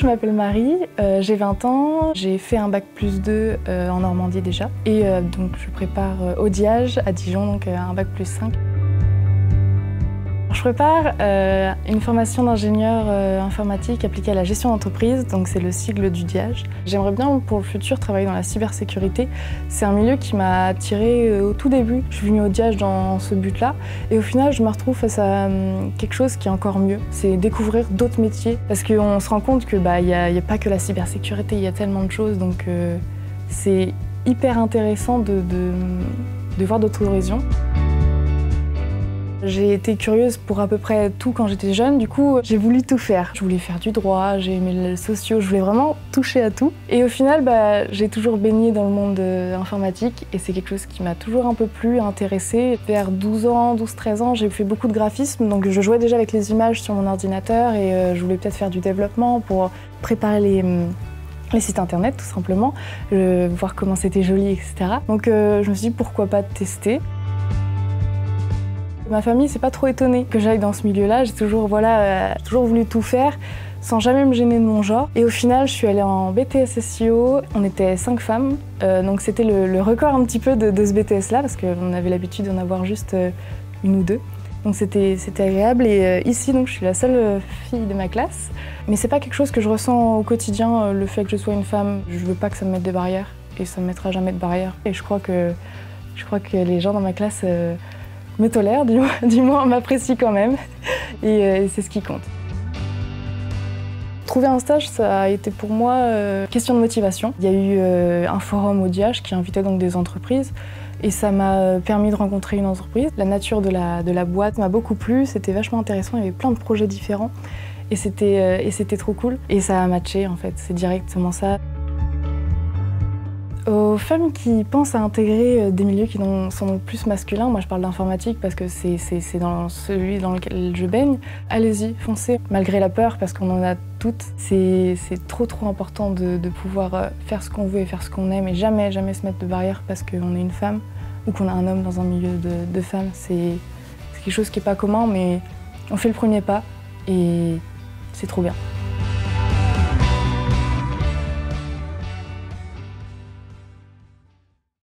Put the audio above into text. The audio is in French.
Je m'appelle Marie, j'ai 20 ans, j'ai fait un bac+2 en Normandie déjà. Et donc je prépare Audiage à Dijon, donc un bac+5. Je prépare une formation d'ingénieur informatique appliquée à la gestion d'entreprise, donc c'est le sigle du DIAGE. J'aimerais bien pour le futur travailler dans la cybersécurité. C'est un milieu qui m'a attirée au tout début. Je suis venue au DIAGE dans ce but-là et au final je me retrouve face à quelque chose qui est encore mieux. C'est découvrir d'autres métiers parce qu'on se rend compte que y a pas que la cybersécurité, il y a tellement de choses, donc c'est hyper intéressant de voir d'autres horizons. J'ai été curieuse pour à peu près tout quand j'étais jeune, du coup j'ai voulu tout faire. Je voulais faire du droit, j'ai aimé les sociaux, je voulais vraiment toucher à tout. Et au final, j'ai toujours baigné dans le monde informatique et c'est quelque chose qui m'a toujours un peu plu, intéressée. Vers 12 ans, 12-13 ans, j'ai fait beaucoup de graphisme, donc je jouais déjà avec les images sur mon ordinateur et je voulais peut-être faire du développement pour préparer les sites internet tout simplement, voir comment c'était joli, etc. Donc je me suis dit pourquoi pas tester. Ma famille s'est pas trop étonnée que j'aille dans ce milieu-là. J'ai toujours voulu tout faire sans jamais me gêner de mon genre. Et au final, je suis allée en BTS SEO. On était 5 femmes, donc c'était le record un petit peu de ce BTS-là parce qu'on avait l'habitude d'en avoir juste une ou deux. Donc c'était agréable et ici donc je suis la seule fille de ma classe. Mais c'est pas quelque chose que je ressens au quotidien, le fait que je sois une femme. Je veux pas que ça me mette des barrières et ça me mettra jamais de barrières. Et je crois que les gens dans ma classe me tolèrent, du moins m'apprécient quand même, et c'est ce qui compte. Trouver un stage, ça a été pour moi question de motivation. Il y a eu un forum Audiage qui invitait donc des entreprises et ça m'a permis de rencontrer une entreprise. La nature de la boîte m'a beaucoup plu, c'était vachement intéressant, il y avait plein de projets différents et c'était trop cool. Et ça a matché en fait, c'est directement ça. Aux femmes qui pensent à intégrer des milieux qui sont plus masculins, moi je parle d'informatique parce que c'est dans celui dans lequel je baigne, allez-y, foncez, malgré la peur parce qu'on en a toutes. C'est trop important de pouvoir faire ce qu'on veut et faire ce qu'on aime et jamais se mettre de barrière parce qu'on est une femme ou qu'on a un homme dans un milieu de femmes. C'est quelque chose qui n'est pas commun mais on fait le premier pas et c'est trop bien.